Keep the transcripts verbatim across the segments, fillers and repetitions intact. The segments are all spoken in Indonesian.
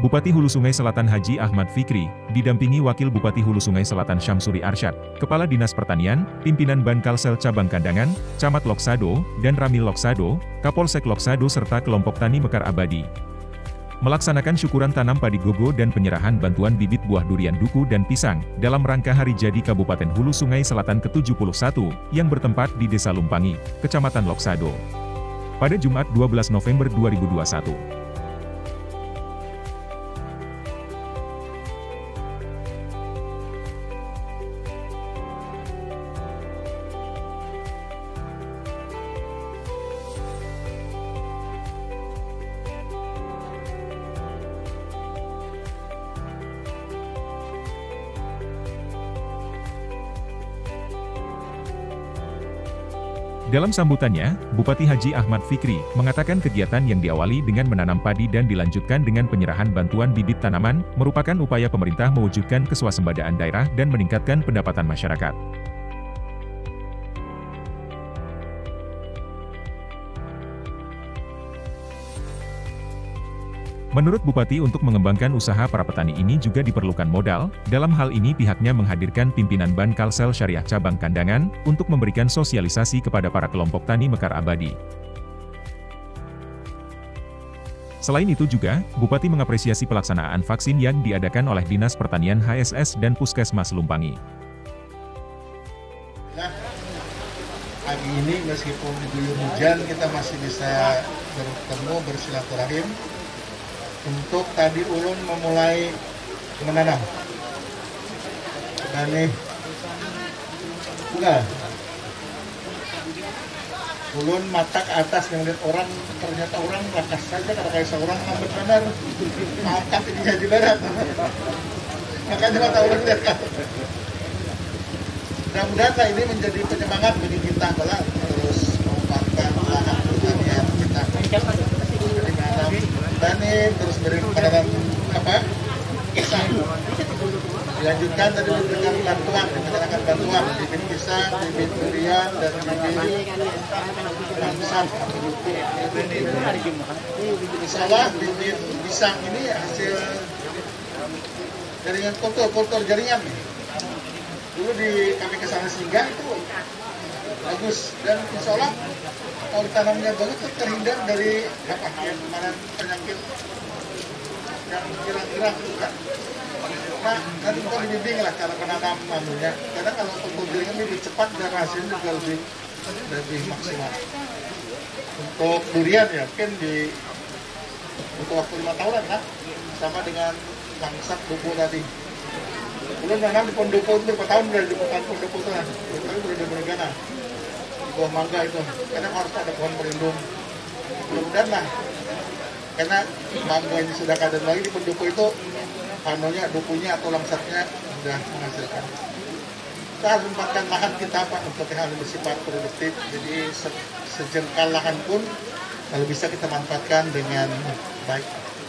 Bupati Hulu Sungai Selatan Haji Ahmad Fikri, didampingi Wakil Bupati Hulu Sungai Selatan Syamsuri Arsyad, Kepala Dinas Pertanian, Pimpinan Bankalsel Cabang Kandangan, Camat Loksado, dan Ramil Loksado, Kapolsek Loksado serta kelompok tani Mekar Abadi. Melaksanakan syukuran tanam padi gogo dan penyerahan bantuan bibit buah durian duku dan pisang, dalam rangka Hari Jadi Kabupaten Hulu Sungai Selatan ke tujuh puluh satu, yang bertempat di Desa Lumpangi, Kecamatan Loksado. Pada Jumat dua belas November dua ribu dua puluh satu. Dalam sambutannya, Bupati Haji Ahmad Fikri mengatakan kegiatan yang diawali dengan menanam padi dan dilanjutkan dengan penyerahan bantuan bibit tanaman, merupakan upaya pemerintah mewujudkan keswasembadaan daerah dan meningkatkan pendapatan masyarakat. Menurut Bupati, untuk mengembangkan usaha para petani ini juga diperlukan modal. Dalam hal ini pihaknya menghadirkan pimpinan Bankalsel Syariah Cabang Kandangan, untuk memberikan sosialisasi kepada para kelompok tani Mekar Abadi. Selain itu juga, Bupati mengapresiasi pelaksanaan vaksin yang diadakan oleh Dinas Pertanian H S S dan Puskesmas Lumpangi. Nah, pagi ini meskipun diguyur hujan, kita masih bisa bertemu, bersilaturahim, untuk tadi ulun memulai menanam. Dan nih, enggak. Ulun mata ke atas melihat orang, ternyata orang lakas saja karena kayak seorang lambat benar. Mata ini jadi berat. Makanya mata ulun lihat kan. Mudah-mudahan ini menjadi penyemangat bagi kita kalau terus mengembangkan lahan pertanian kita. Tani terus beri penanganan apa? Pisang. Dilanjutkan tadi memberikan bantuan, memberikan bantuan bibit pisang, bibit durian dan bibit langsam. Insyaallah bibit pisang ini hasil jaringan kultur, kultur jaringan. Dulu di kami kesana singgah itu bagus dan insyaallah kalau tanamnya bagus itu terhindar dari apa yang kemarin penyakit yang kira-kira itu kan. Nah, nanti kita dibimbing lah cara menanam manunya. Karena kalau untuk jaringan lebih cepat dan hasilnya juga lebih lebih maksimal. Untuk durian ya mungkin di untuk waktu lima tahunan kan, sama dengan langsat buku tadi. Belum menanam di Pondopo itu berapa tahun berada di Pondopo itu kan, tapi berada di Meregana. Buah mangga itu, karena harus ada pohon pelindung. Mudah-mudahan lah, karena mangga ini sudah kadang lagi di Pendopo itu, panonya, dukunya atau langsatnya sudah menghasilkan. Kita harus menempatkan lahan kita Pak untuk hal yang bersifat produktif. Jadi se sejengkal lahan pun kalau bisa kita manfaatkan dengan baik.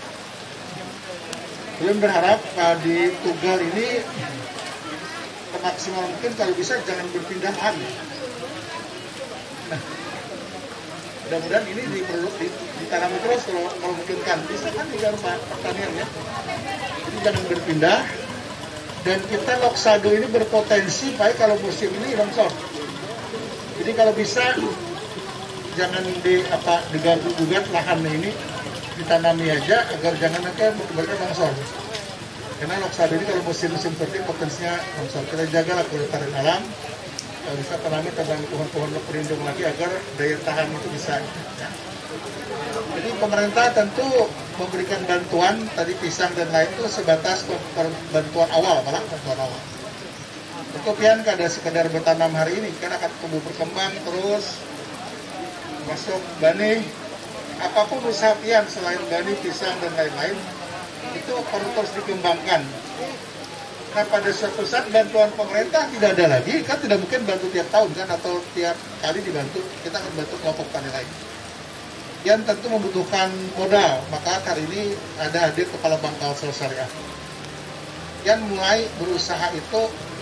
Belum berharap uh, di Tugal ini semaksimal mungkin kalau bisa jangan berpindah lahan. Nah, mudah-mudahan ini diperlu ditanami terus kalau memungkinkan. Bisa kan di rumah pertanian ya. Jadi jangan berpindah. Dan kita Loksado ini berpotensi baik kalau musim ini longsor. Jadi kalau bisa jangan di apa diganggu gugat lahan ini, ditanami aja agar jangan nanti berkembang longsor. Karena Loksado ini kalau musim-musim seperti potensinya longsor. Kita jagalah kelestarian alam. Kalau bisa tanami tentang pohon-pohon pelindung lagi agar daya tahan itu bisa. Ya. Jadi pemerintah tentu memberikan bantuan tadi pisang dan lain itu sebatas bantuan awal, malah bantuan awal. Untuk pian kada sekedar bertanam hari ini, karena akan tumbuh berkembang terus masuk bani, apapun usaha pian selain bani, pisang dan lain-lain itu perlu terus dikembangkan. Nah pada suatu saat bantuan pemerintah tidak ada lagi, kan tidak mungkin bantu tiap tahun kan atau tiap kali dibantu, kita akan bantu kelompok tani lain. Yang tentu membutuhkan modal, maka hari ini ada hadir Kepala Bankalsel Syariah yang mulai berusaha itu.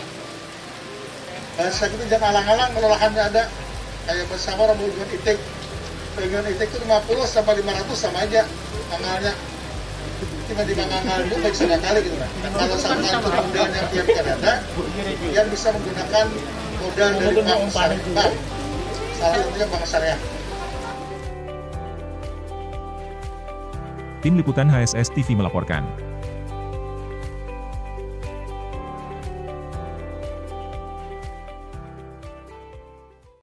Bahasa kita jangan alang-alang kalau lahannya ada, kayak bersama orang hubungan itik, hubungan itik itu lima puluh sampai lima ratus sama aja tanggalnya. tiba-tiba nganggal itu baik sekali gitu kan. Nah, kalau misalkan modalnya tiap kan ada, yang bisa menggunakan modal dari bank syariah, salah satunya bank syariah. Tim Liputan H S S T V melaporkan.